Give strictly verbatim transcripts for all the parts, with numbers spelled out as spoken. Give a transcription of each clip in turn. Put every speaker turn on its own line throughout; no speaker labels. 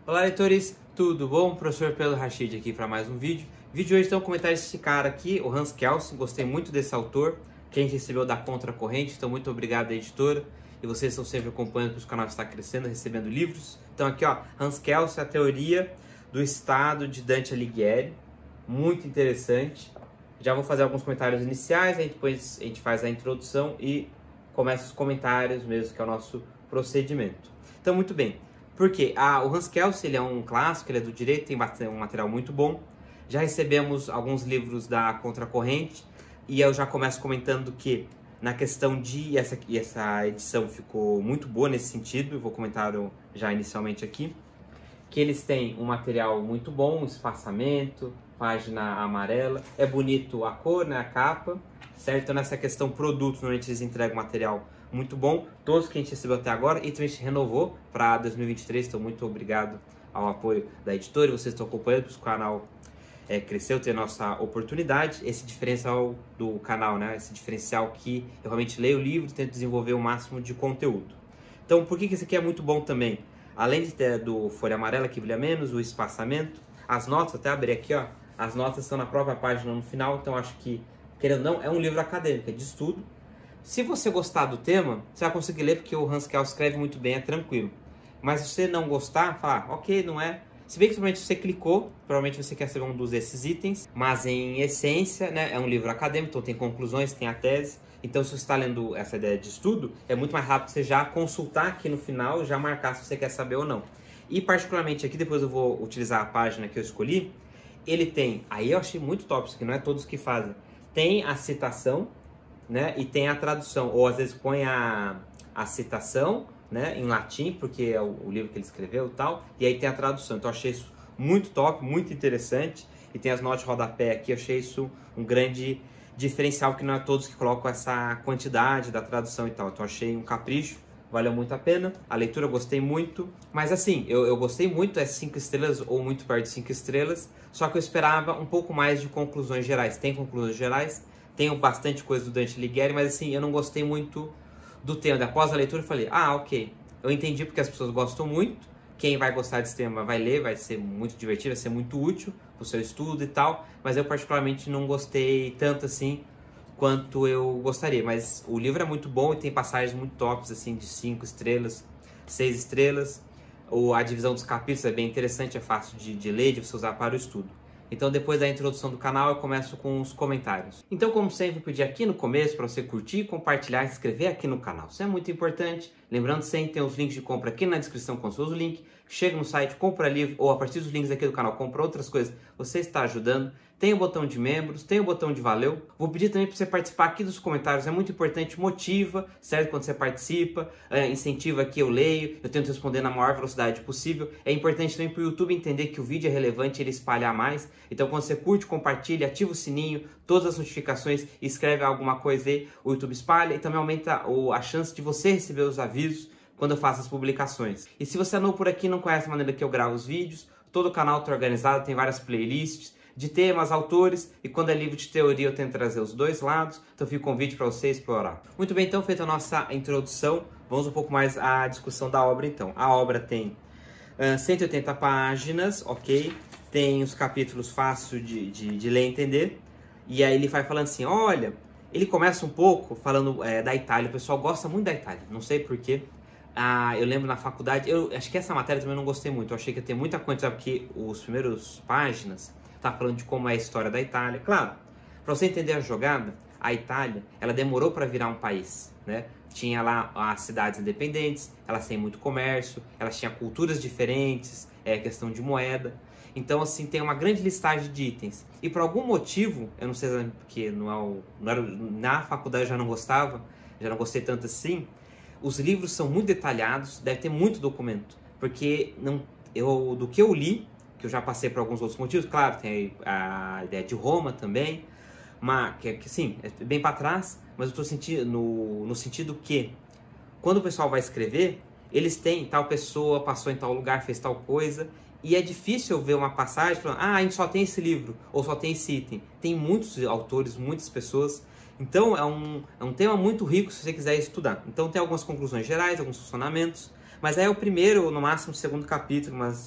Olá, leitores, tudo bom? Professor Pedro Rachid aqui para mais um vídeo. Vídeo hoje tem um comentário desse cara aqui, o Hans Kelsen. Gostei muito desse autor, que a gente recebeu da Contracorrente, então muito obrigado à editora. E vocês estão sempre acompanhando que o canal está crescendo, recebendo livros. Então aqui, ó, Hans Kelsen, a teoria do estado de Dante Alighieri. Muito interessante. Já vou fazer alguns comentários iniciais, aí depois a gente faz a introdução e começa os comentários mesmo, que é o nosso procedimento. Então, muito bem. Por quê? Ah, o Hans Kelsen, ele é um clássico, ele é do direito, tem um material muito bom. Já recebemos alguns livros da Contracorrente e eu já começo comentando que na questão de... Essa, essa edição ficou muito boa nesse sentido, eu vou comentar já inicialmente aqui. Que eles têm um material muito bom, espaçamento, página amarela. É bonito a cor, né, a capa, certo? Então, nessa questão produto, normalmente eles entregam material muito bom, todos que a gente recebeu até agora, e também a gente renovou para dois mil e vinte e três, então muito obrigado ao apoio da editora, vocês estão acompanhando, o canal é, cresceu, tem a nossa oportunidade, esse diferencial do canal, né, esse diferencial que eu realmente leio o livro e tento desenvolver o máximo de conteúdo. Então, por que que esse aqui é muito bom também? Além de ter do folha amarela, que brilha menos, o espaçamento, as notas, até abrir aqui, ó, as notas estão na própria página no final, então acho que, querendo ou não, é um livro acadêmico, é de estudo. Se você gostar do tema, você vai conseguir ler, porque o Hans Kelsen escreve muito bem, é tranquilo. Mas se você não gostar, falar, ok, não é. Se bem que provavelmente você clicou, provavelmente você quer saber um dos desses itens, mas em essência, né, é um livro acadêmico, então tem conclusões, tem a tese. Então, se você está lendo essa ideia de estudo, é muito mais rápido você já consultar aqui no final, já marcar se você quer saber ou não. E particularmente aqui, depois eu vou utilizar a página que eu escolhi, ele tem, aí eu achei muito top, isso aqui não é todos que fazem, tem a citação, né, e tem a tradução, ou às vezes põe a, a citação, né, em latim, porque é o, o livro que ele escreveu e tal, e aí tem a tradução. Então eu achei isso muito top, muito interessante, e tem as notas de rodapé aqui, eu achei isso um grande diferencial, que não é todos que colocam essa quantidade da tradução e tal. Então eu achei um capricho, valeu muito a pena, a leitura eu gostei muito, mas assim, eu, eu gostei muito, é cinco estrelas ou muito perto de cinco estrelas, só que eu esperava um pouco mais de conclusões gerais. Tem conclusões gerais, tenho bastante coisa do Dante Alighieri, mas assim, eu não gostei muito do tema. Após a leitura eu falei, ah, ok, eu entendi porque as pessoas gostam muito, quem vai gostar desse tema vai ler, vai ser muito divertido, vai ser muito útil para o seu estudo e tal, mas eu particularmente não gostei tanto assim quanto eu gostaria. Mas o livro é muito bom e tem passagens muito tops, assim, de cinco estrelas, seis estrelas. Ou a divisão dos capítulos é bem interessante, é fácil de, de ler, de você usar para o estudo. Então, depois da introdução do canal, eu começo com os comentários. Então, como sempre, eu pedi aqui no começo para você curtir, compartilhar e se inscrever aqui no canal. Isso é muito importante. Lembrando sempre, tem os links de compra aqui na descrição com o seu link. Chega no site, compra livro, ou a partir dos links aqui do canal, compra outras coisas. Você está ajudando. Tem o botão de membros, tem o botão de valeu. Vou pedir também para você participar aqui dos comentários, é muito importante, motiva, certo? Quando você participa, é, incentiva aqui, eu leio, eu tento responder na maior velocidade possível. É importante também para o YouTube entender que o vídeo é relevante, ele espalhar mais. Então, quando você curte, compartilha, ativa o sininho, todas as notificações, escreve alguma coisa aí, o YouTube espalha e também aumenta a chance de você receber os avisos quando eu faço as publicações. E se você é novo por aqui e não conhece a maneira que eu gravo os vídeos, todo o canal está organizado, tem várias playlists de temas, autores, e quando é livro de teoria eu tento trazer os dois lados, então fica um convite para você explorar. Muito bem, então, feita a nossa introdução, vamos um pouco mais à discussão da obra, então. A obra tem uh, cento e oitenta páginas, ok? Tem os capítulos fáceis de, de, de ler e entender, e aí ele vai falando assim, olha, ele começa um pouco falando é, da Itália, o pessoal gosta muito da Itália, não sei porquê. Ah, eu lembro na faculdade, eu acho que essa matéria também eu não gostei muito, eu achei que ia ter muita coisa, porque os primeiros páginas tá falando de como é a história da Itália. Claro, para você entender a jogada, a Itália, ela demorou para virar um país, né? Tinha lá as cidades independentes, elas têm muito comércio, elas tinham culturas diferentes, é questão de moeda. Então, assim, tem uma grande listagem de itens. E por algum motivo, eu não sei porque não é o, não era, na faculdade eu já não gostava, já não gostei tanto assim, os livros são muito detalhados, deve ter muito documento, porque não, eu, do que eu li, que eu já passei por alguns outros motivos, claro, tem a ideia de Roma também, mas que, que sim, é bem para trás, mas eu estou sentindo no, no sentido que quando o pessoal vai escrever, eles têm tal pessoa, passou em tal lugar, fez tal coisa, e é difícil eu ver uma passagem falando, ah, a gente só tem esse livro, ou só tem esse item. Tem muitos autores, muitas pessoas, então é um, é um tema muito rico se você quiser estudar. Então tem algumas conclusões gerais, alguns funcionamentos, mas aí é o primeiro, ou no máximo o segundo capítulo, mas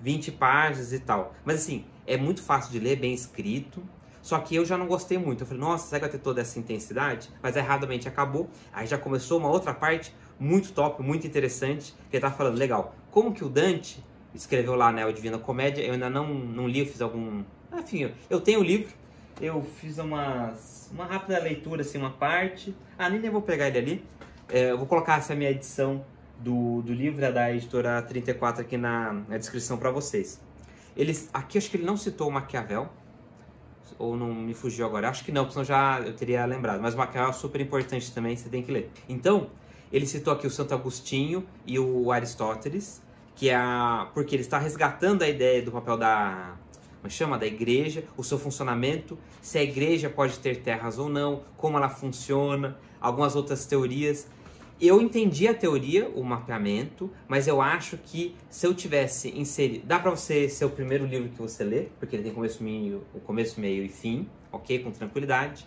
vinte páginas e tal. Mas assim, é muito fácil de ler, bem escrito. Só que eu já não gostei muito. Eu falei, nossa, será que vai ter toda essa intensidade? Mas erradamente acabou. Aí já começou uma outra parte muito top, muito interessante. Que ele tá falando, legal, como que o Dante escreveu lá, né, o Divina Comédia. Eu ainda não, não li, eu fiz algum... Enfim, eu, eu tenho o livro. Eu fiz umas, uma rápida leitura, assim, uma parte. Ah, nem vou pegar ele ali. É, eu vou colocar essa minha edição do, do livro, é da editora trinta e quatro, aqui na, na descrição para vocês. Eles, aqui acho que ele não citou o Maquiavel. Ou não me fugiu agora? Acho que não, porque senão já eu teria lembrado. Mas o Maquiavel é super importante também, você tem que ler. Então, ele citou aqui o Santo Agostinho e o Aristóteles, que é a, porque ele está resgatando a ideia do papel da, como chama, da igreja, o seu funcionamento, se a igreja pode ter terras ou não, como ela funciona, algumas outras teorias. Eu entendi a teoria, o mapeamento, mas eu acho que se eu tivesse inserido... Dá para você ser o primeiro livro que você lê, porque ele tem começo, meio, o começo, meio e fim, ok? Com tranquilidade.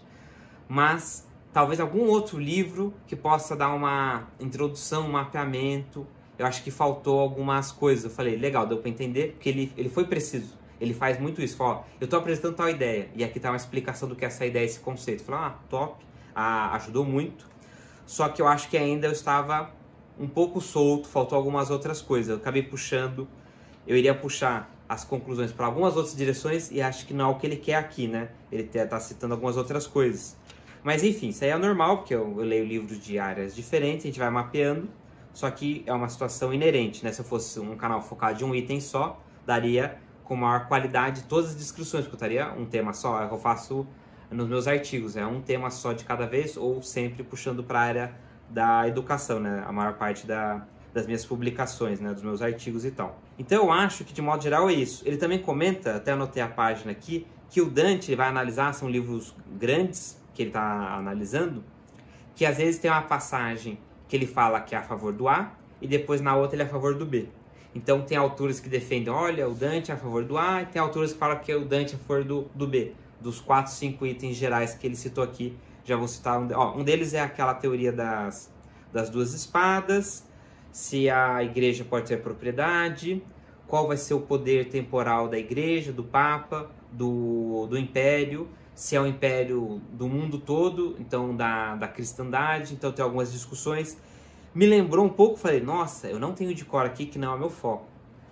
Mas talvez algum outro livro que possa dar uma introdução, um mapeamento. Eu acho que faltou algumas coisas. Eu falei, legal, deu para entender, porque ele, ele foi preciso. Ele faz muito isso. Fala, ó, eu estou apresentando tal ideia, e aqui está uma explicação do que é essa ideia, esse conceito. Eu falei, ah, top, ah, ajudou muito. Só que eu acho que ainda eu estava um pouco solto, faltou algumas outras coisas. Eu acabei puxando, eu iria puxar as conclusões para algumas outras direções e acho que não é o que ele quer aqui, né? Ele está citando algumas outras coisas. Mas enfim, isso aí é normal, porque eu, eu leio livros de áreas diferentes, a gente vai mapeando. Só que é uma situação inerente, né? Se eu fosse um canal focado de um item só, daria com maior qualidade todas as descrições, porque eu estaria um tema só, eu faço... nos meus artigos, é um tema só de cada vez ou sempre puxando para a área da educação, né? A maior parte da, das minhas publicações, né? Dos meus artigos e tal. Então eu acho que de modo geral é isso. Ele também comenta, até anotei a página aqui, que o Dante ele vai analisar, são livros grandes que ele está analisando, que às vezes tem uma passagem que ele fala que é a favor do A e depois na outra ele é a favor do B. Então tem autores que defendem, olha, o Dante é a favor do A e tem autores que falam que o Dante é a favor do, do B. Dos quatro, cinco itens gerais que ele citou aqui, já vou citar um, ó, um deles é aquela teoria das, das duas espadas, se a igreja pode ter propriedade, qual vai ser o poder temporal da igreja, do papa, do, do império, se é o império do mundo todo, então da, da cristandade, então tem algumas discussões. Me lembrou um pouco, falei, nossa, eu não tenho de cor aqui que não é meu foco,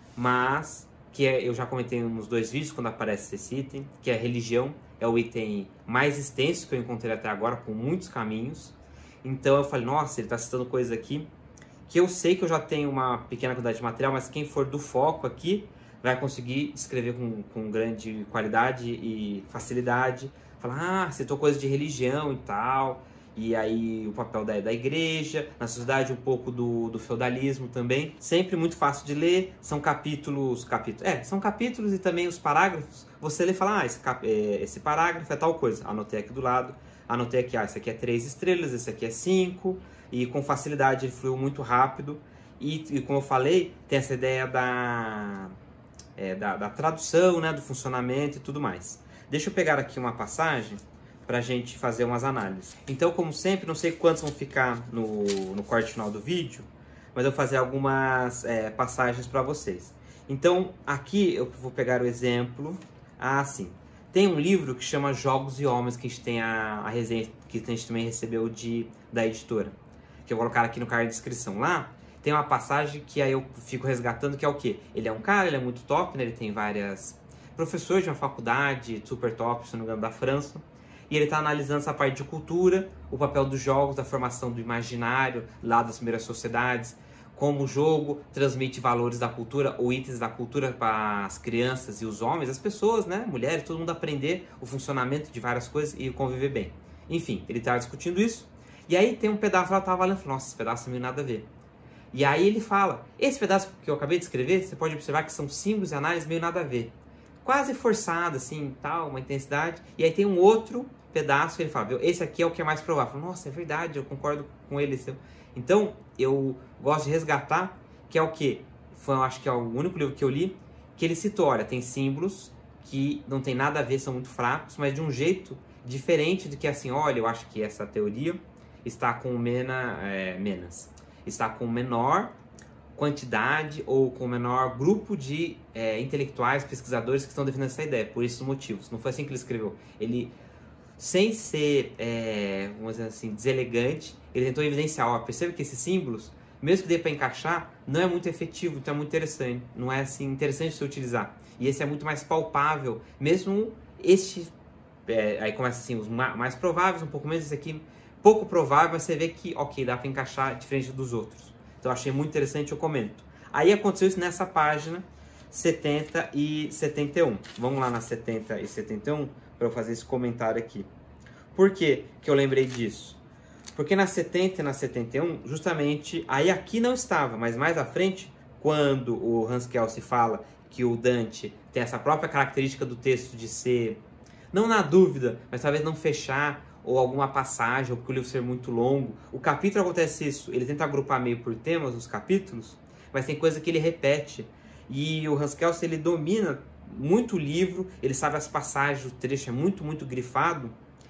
mas... que é, eu já comentei nos dois vídeos quando aparece esse item, que é a religião, é o item mais extenso que eu encontrei até agora, com muitos caminhos. Então eu falei, nossa, ele está citando coisas aqui que eu sei que eu já tenho uma pequena quantidade de material, mas quem for do foco aqui vai conseguir escrever com, com grande qualidade e facilidade. Falar, ah, citou coisas de religião e tal, e aí o papel da, da igreja, na sociedade um pouco do, do feudalismo também. Sempre muito fácil de ler, são capítulos, capítulos, é, são capítulos e também os parágrafos. Você lê e fala, ah, esse, cap, é, esse parágrafo é tal coisa, anotei aqui do lado, anotei aqui, ah, esse aqui é três estrelas, esse aqui é cinco, e com facilidade ele fluiu muito rápido. E, e como eu falei, tem essa ideia da, é, da, da tradução, né, do funcionamento e tudo mais. Deixa eu pegar aqui uma passagem para a gente fazer umas análises. Então, como sempre, não sei quantos vão ficar no, no corte final do vídeo, mas eu vou fazer algumas é, passagens para vocês. Então, aqui eu vou pegar o exemplo assim. Tem um livro que chama Jogos e Homens, que a gente tem a, a resenha, que a gente também recebeu de, da editora, que eu vou colocar aqui no card de descrição. Lá tem uma passagem que aí eu fico resgatando, que é o quê? Ele é um cara, ele é muito top, né? Ele tem várias... professores de uma faculdade super top, se não me engano, da França. E ele está analisando essa parte de cultura, o papel dos jogos, da formação do imaginário, lá das primeiras sociedades, como o jogo transmite valores da cultura ou itens da cultura para as crianças e os homens, as pessoas, né, mulheres, todo mundo aprender o funcionamento de várias coisas e conviver bem. Enfim, ele estava discutindo isso. E aí tem um pedaço lá que eu estava lendo e falei, nossa, esse pedaço não tem nada a ver. E aí ele fala, esse pedaço que eu acabei de escrever, você pode observar que são símbolos e análises meio nada a ver. Quase forçado, assim, tal, uma intensidade. E aí tem um outro pedaço que ele fala, esse aqui é o que é mais provável. Nossa, é verdade, eu concordo com ele. Então, eu gosto de resgatar, que é o quê? Foi, eu acho que é o único livro que eu li, que ele citou, olha, tem símbolos que não tem nada a ver, são muito fracos, mas de um jeito diferente do que assim, olha, eu acho que essa teoria está com mena, é, menos. Está com menor quantidade ou com menor grupo de é, intelectuais, pesquisadores que estão defendendo essa ideia, por esses motivos. Não foi assim que ele escreveu. Ele, sem ser, é, vamos dizer assim, deselegante, ele tentou evidenciar, ó, percebe que esses símbolos, mesmo que dê para encaixar, não é muito efetivo, então é muito interessante, não é assim interessante de se utilizar. E esse é muito mais palpável, mesmo este, é, aí começa assim, os mais prováveis, um pouco menos, esse aqui, pouco provável, mas você vê que, ok, dá para encaixar diferente dos outros. Então eu achei muito interessante, eu comento. Aí aconteceu isso nessa página setenta e setenta e um. Vamos lá na setenta e setenta e um para eu fazer esse comentário aqui. Por que que eu lembrei disso? Porque na setenta e na setenta e um, justamente, aí aqui não estava, mas mais à frente, quando o Hans Kelsen fala que o Dante tem essa própria característica do texto de ser, não na dúvida, mas talvez não fechar, ou alguma passagem, ou porque o livro ser muito longo. O capítulo acontece isso, ele tenta agrupar meio por temas os capítulos, mas tem coisa que ele repete. E o Hans Kelsen, ele domina muito o livro, ele sabe as passagens, o trecho é muito, muito grifado,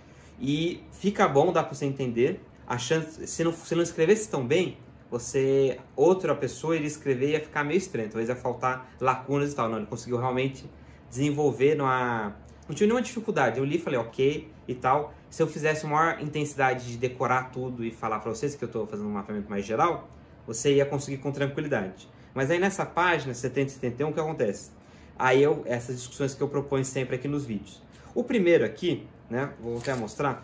e fica bom, dá para você entender. A chance, se não, se não escrevesse tão bem, você, outra pessoa iria escrever e ia ficar meio estranho, talvez ia faltar lacunas e tal. Não, ele conseguiu realmente desenvolver, numa, não tive nenhuma dificuldade. Eu li e falei, ok, e tal. Se eu fizesse maior intensidade de decorar tudo e falar para vocês que eu estou fazendo um mapeamento mais geral, você ia conseguir com tranquilidade. Mas aí nessa página, setenta e setenta e um, o que acontece? Aí eu, essas discussões que eu proponho sempre aqui nos vídeos. O primeiro aqui, né, vou até mostrar,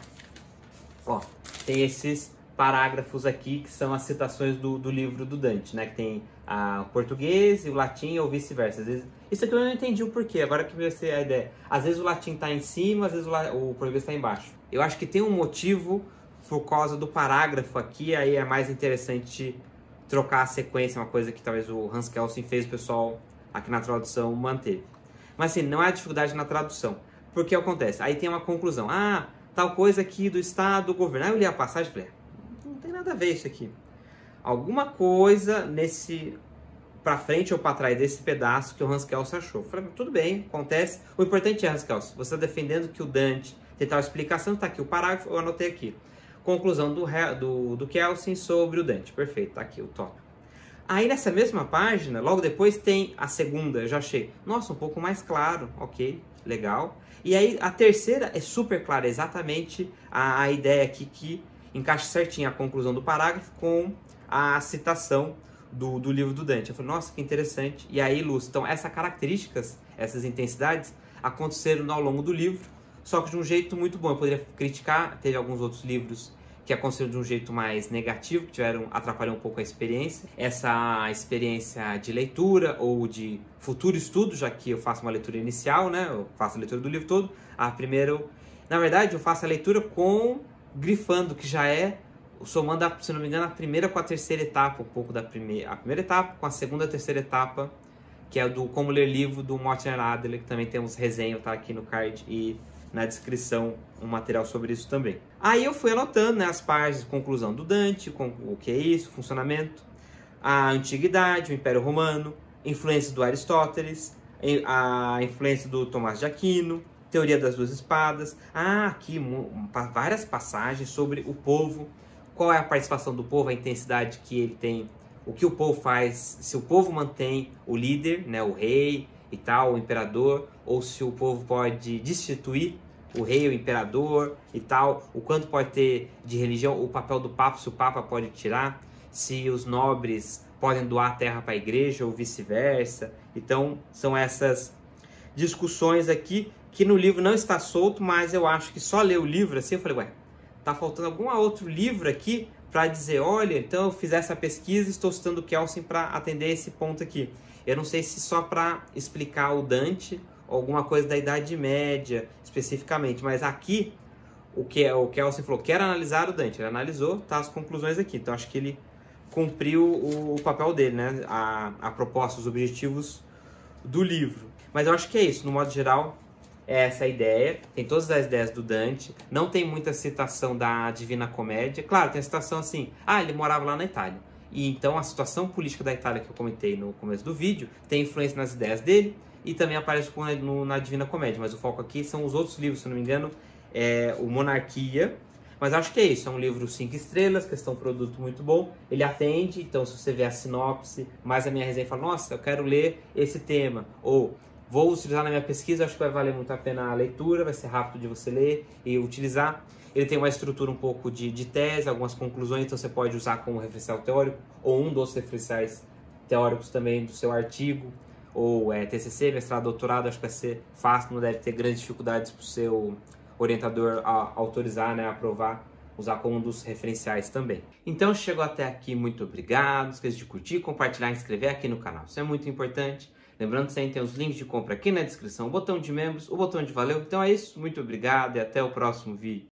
ó, tem esses parágrafos aqui que são as citações do, do livro do Dante, né, que tem a, o português e o latim ou vice-versa. Às vezes, isso aqui eu não entendi o porquê, agora que vai ser a ideia. Às vezes o latim está em cima, às vezes o, o português está embaixo. Eu acho que tem um motivo por causa do parágrafo aqui, aí é mais interessante trocar a sequência, uma coisa que talvez o Hans Kelsen fez, o pessoal aqui na tradução manteve. Mas assim, não há dificuldade na tradução. Porque acontece? Aí tem uma conclusão. Ah, tal coisa aqui do Estado, do governo. Aí eu li a passagem e falei, não tem nada a ver isso aqui. Alguma coisa nesse, pra frente ou pra trás desse pedaço que o Hans Kelsen achou. Eu falei, tudo bem, acontece. O importante é, Hans Kelsen, você está defendendo que o Dante tem tal explicação, tá aqui o parágrafo, eu anotei aqui. Conclusão do, do, do Kelsen sobre o Dante. Perfeito, tá aqui o tópico. Aí nessa mesma página, logo depois tem a segunda, eu já achei, nossa, um pouco mais claro, ok, legal. E aí a terceira é super clara, exatamente a, a ideia aqui que encaixa certinho a conclusão do parágrafo com a citação do, do livro do Dante. Eu falei, nossa, que interessante. E aí ilustra. Então essas características, essas intensidades, aconteceram ao longo do livro, só que de um jeito muito bom. Eu poderia criticar, teve alguns outros livros que aconteceram de um jeito mais negativo, que tiveram, atrapalhou um pouco a experiência. Essa experiência de leitura ou de futuro estudo, já que eu faço uma leitura inicial, né? Eu faço a leitura do livro todo. A primeira, na verdade, eu faço a leitura com grifando, que já é, somando, a, se não me engano, a primeira com a terceira etapa, um pouco da primeira, a primeira etapa com a segunda e a terceira etapa, que é do Como Ler Livro, do Morten Adler, que também temos resenha, tá aqui no card e na descrição um material sobre isso também. Aí eu fui anotando, né, as páginas, conclusão do Dante, com, o que é isso, funcionamento, a antiguidade, o Império Romano, influência do Aristóteles, a influência do Tomás de Aquino, teoria das duas espadas. Ah, aqui várias passagens sobre o povo, qual é a participação do povo, a intensidade que ele tem, o que o povo faz, se o povo mantém o líder, né, o rei e tal, o imperador, ou se o povo pode destituir o rei, o imperador e tal, o quanto pode ter de religião, o papel do papa, se o papa pode tirar, se os nobres podem doar terra para a igreja ou vice-versa. Então, são essas discussões aqui que no livro não está solto, mas eu acho que só ler o livro assim, eu falei, ué, tá faltando algum outro livro aqui para dizer, olha, então eu fiz essa pesquisa e estou citando o Kelsen para atender esse ponto aqui. Eu não sei se só para explicar o Dante ou alguma coisa da Idade Média especificamente, mas aqui o que o Kelsen falou, quero analisar o Dante, ele analisou, tá as conclusões aqui, então acho que ele cumpriu o, o papel dele, né, a, a proposta, os objetivos do livro. Mas eu acho que é isso, no modo geral, é essa a ideia, tem todas as ideias do Dante, não tem muita citação da Divina Comédia, claro, tem a citação assim, ah, ele morava lá na Itália, e então a situação política da Itália que eu comentei no começo do vídeo tem influência nas ideias dele e também aparece no, na Divina Comédia, mas o foco aqui são os outros livros, se não me engano, é o Monarquia, Mas acho que é isso, é um livro cinco estrelas, questão produto muito bom, ele atende, então se você vê a sinopse, mais a minha resenha e fala, nossa, eu quero ler esse tema, ou vou utilizar na minha pesquisa, acho que vai valer muito a pena a leitura, vai ser rápido de você ler e utilizar. Ele tem uma estrutura um pouco de, de tese, algumas conclusões, então você pode usar como referencial teórico, ou um dos referenciais teóricos também do seu artigo, ou é, T C C, mestrado, doutorado, acho que vai ser fácil, não deve ter grandes dificuldades para o seu orientador a autorizar, né, aprovar, usar como um dos referenciais também. Então, chegou até aqui, muito obrigado. Não esqueça de curtir, compartilhar e inscrever aqui no canal. Isso é muito importante. Lembrando que sempre tem os links de compra aqui na descrição, o botão de membros, o botão de valeu. Então é isso, muito obrigado e até o próximo vídeo.